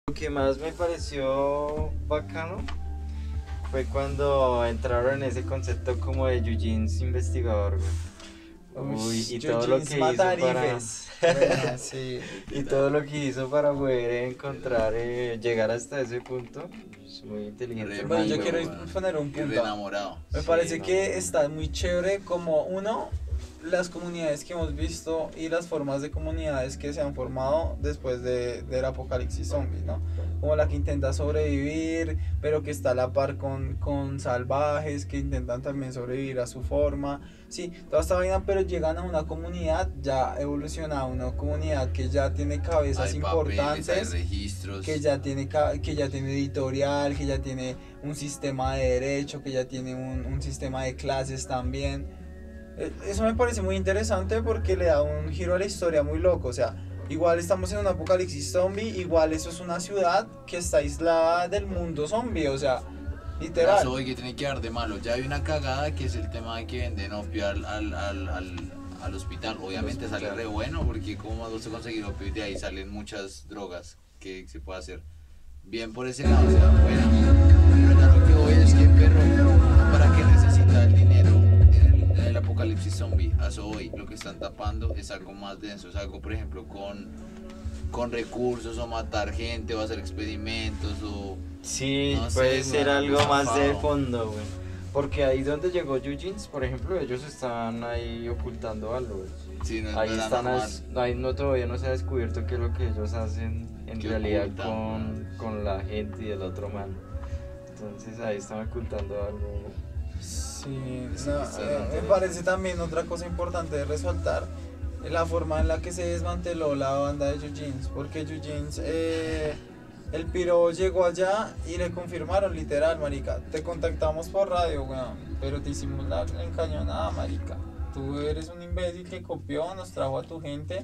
Lo que más me pareció bacano fue cuando entraron en ese concepto como de Eugene investigador, güey. Uy, y todo lo que hizo para Bueno, sí. y todo lo que hizo para poder encontrar llegar hasta ese punto. Es muy inteligente. Bueno, yo Muy quiero bueno. poner un Y punto. enamorado. Me Sí, parece no, que no. está muy chévere como uno, las comunidades que hemos visto y las formas de comunidades que se han formado después del apocalipsis zombie, ¿no? Como la que intenta sobrevivir, pero que está a la par con salvajes que intentan también sobrevivir a su forma. Sí, toda esta vaina, pero llegan a una comunidad ya evolucionada, una comunidad que ya tiene cabezas Hay papeles, hay importantes, registros. que ya tiene editorial, que ya tiene un sistema de derecho, que ya tiene un sistema de clases también. Eso me parece muy interesante porque le da un giro a la historia muy loco. O sea, igual estamos en un apocalipsis zombie, igual eso es una ciudad que está aislada del mundo zombie, o sea, literal. Hoy que tiene que dar de malo. Ya hay una cagada que es el tema de que venden opio al hospital. Obviamente sale re bueno porque como vas a conseguir opio y de ahí salen muchas drogas que se puede hacer. Bien por ese lado, o sea, buena. Pero ya lo que voy es que perro, ¿para qué necesita el dinero en el apocalipsis zombie? A eso hoy lo que están tapando es algo más denso, es algo por ejemplo con recursos o matar gente o hacer experimentos o... Sí, No sé, puede ser güey, algo más de zafado. fondo, güey. Porque ahí donde llegó Eugene, por ejemplo, ellos están ahí ocultando algo, güey. Sí, no es Ahí nada están, normal. ahí no, todavía no se ha descubierto qué es lo que ellos hacen en Que realidad ocultan, con la gente y el otro man. Entonces ahí están ocultando algo. Sí, Sí, no, está me interesante. parece también otra cosa importante de resaltar la forma en la que se desmanteló la banda de Eugene, porque Eugene, el piro llegó allá y le confirmaron literal, marica, te contactamos por radio, weón, pero te hicimos la encañonada, marica, tú eres un imbécil que copió, nos trajo a tu gente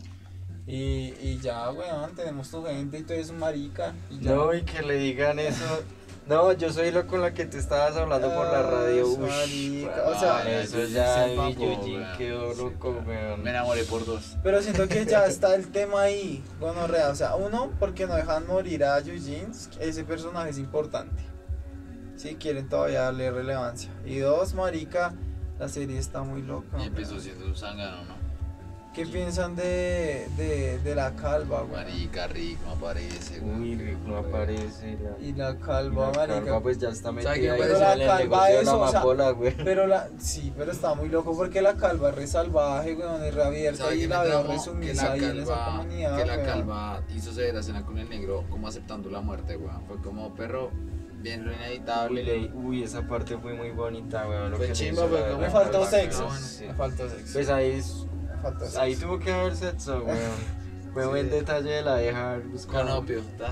y ya, weón, tenemos tu gente y tú eres un marica y ya. No, y que le digan eso. No, yo soy lo con la que te estabas hablando por la radio. Ush, Ush, marica, weón, o sea, eso Eugene ya se mi empapó, Eugene weón. quedó loco, weón. Me enamoré por dos. Pero siento que ya está el tema ahí, gonorrea. O sea, uno, porque no dejan morir a Eugene, ese personaje es importante. Si quieren todavía darle relevancia. Y dos, marica, la serie está muy loca. Y empezó weón. siendo un zángano, ¿no? ¿Qué piensan de la calva, güey? Marica, Rick no aparece, güey. Uy, Rick no aparece. Y la Y calva, la marica. calva pues ya está ¿Sabe metida qué ahí parece? en La el calva negocio de la eso, o sea, amapola, güey. Sí, pero está muy loco porque la calva es re salvaje, weón, es re abierta ¿Sabe y qué me la veo tramó? re Que sumisa la ahí en esa calva, comunidad, que la weón. calva hizo severa cena con el negro, como aceptando la muerte, weón. Fue como perro, bien lo inevitable. Uy, esa parte fue muy bonita, weón. Lo Fue que le chimba, hizo fue la- como- Me la faltó calva, sexo, weón, sí. me faltó sexo. Pues ahí, Me faltó sexo. ahí tuvo que haber sexo, weón. Fue Sí. buen detalle de la vieja Con buscando. opio, ¿tá?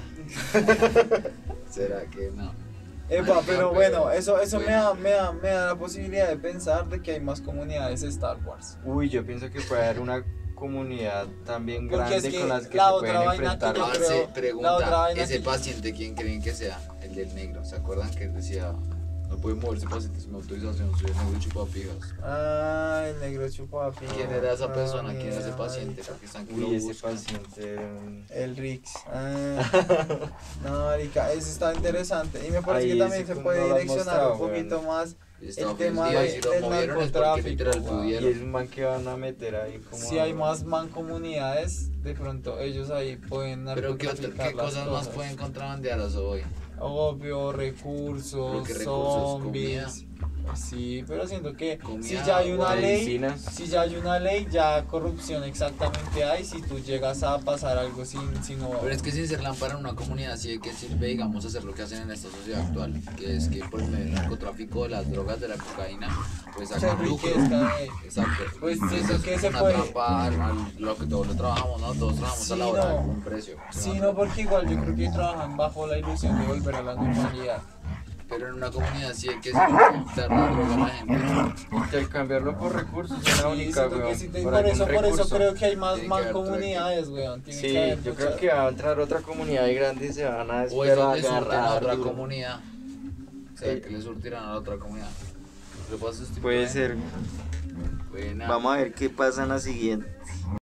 ¿Será que no? Epa, pero bueno, eso bueno. me da la posibilidad de pensar de que hay más comunidades de Star Wars. Uy, yo pienso que puede haber una comunidad también Porque grande es que con las que la se otra pueden vaina que enfrentar. yo Ah, creo- se la otra pregunta, vaina ese que- paciente, ¿quién creen que sea? El del negro, ¿se acuerdan que él decía, no puede moverse paciente sin autorización, soy el negro chupapijas? Ah, el negro chupapi. ¿Quién era esa persona? ¿Quién era ese paciente? Porque están que lo Uy, ese buscan. paciente. El Rix. No, marica, eso está interesante. Y me parece Ahí que también ese se no puede lo han direccionar mostrado, un poquito más. Estaba El tema ofensivo, y de- si lo del movieron es porque narcotráfico, literal weón. Y pudieron. es un man que van a meter ahí como. Si hay más mancomunidades, de pronto ellos ahí pueden Pero ¿qué narcotraficar las cosas más pueden contrabandear a hoy? Obvio, recursos, Porque recursos, zombies. Sí, pero siento que Comida, si ya hay una agua, ley, medicinas. si ya hay una ley, ya corrupción exactamente hay. Si tú llegas a pasar algo sin no. Pero es que sin ser lámpara en una comunidad así de que sirve, digamos, hacer lo que hacen en esta sociedad actual, que es que por medio del narcotráfico, de las drogas, de la cocaína, pues se sacan lucro. enriquezcan, Exacto. Pues Entonces, siento que es se una puede. trampa lo que todos lo trabajamos, ¿no? Todos trabajamos a la Sí, hora no. con un precio. Sí, no, porque igual yo creo que trabajan bajo la ilusión de volver a la normalidad. Pero en una comunidad así de que se quitar la droga a la gente. Que al cambiarlo por recursos es la Sí, única, siento que weón. sí Por por algún eso recurso. creo que hay más Tiene que haber mancomunidades, weón. Tiene Sí, que haber yo creo muchas. que va a entrar otra comunidad y grande y se van a O esperar ellos le surten a otra duro. comunidad. O sea, que le surtirán a la otra comunidad. ¿Lo puedo sustituir? Puede ser. Buena. Vamos a ver qué pasa en la siguiente.